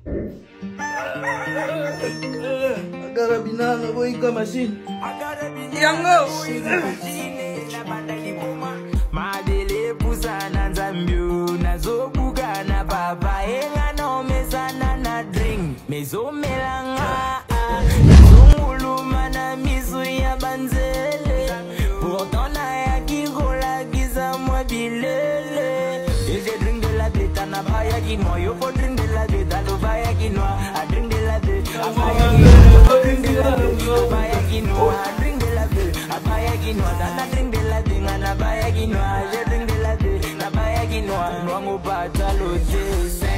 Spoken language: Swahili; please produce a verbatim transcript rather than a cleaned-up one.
Agora binana boy ka machine. Yango. Madele pusana nzambio nazobuka na baba enga no mesana na drink mezo melanga zunguluma na mizu ya banzele pourtant ya kigola giza mwa bilele et je drink de la beta na baya kinoa yo for drink de la beta lo baya kinoa I drink de la beta baya kinoa drink de la beta baya kinoa drink de la beta baya kinoa na drink de la beta na baya kinoa je drink de la beta na baya kinoa wangu pata lote